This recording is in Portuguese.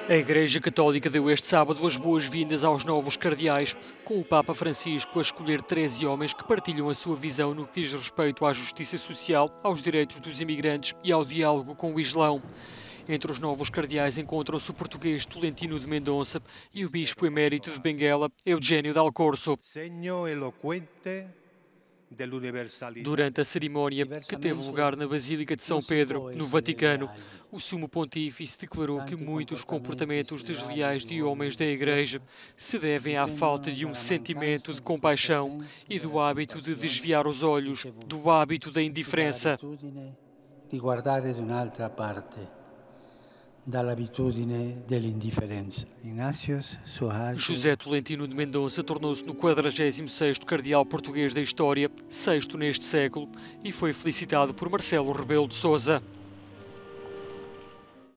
A Igreja Católica deu este sábado as boas-vindas aos novos cardeais, com o Papa Francisco a escolher 13 homens que partilham a sua visão no que diz respeito à justiça social, aos direitos dos imigrantes e ao diálogo com o Islão. Entre os novos cardeais encontram-se o português Tolentino de Mendonça e o bispo emérito de Benguela, Eugênio Dal Corso. Segno eloquente Durante a cerimónia, que teve lugar na Basílica de São Pedro, no Vaticano, o Sumo Pontífice declarou que muitos comportamentos desleais de homens da Igreja se devem à falta de um sentimento de compaixão e do hábito de desviar os olhos, do hábito da indiferença. Di guardare da un'altra parte, dall'abitudine dell'indifferenza. José Tolentino de Mendonça tornou-se no 46º cardeal português da história, sexto neste século, e foi felicitado por Marcelo Rebelo de Sousa.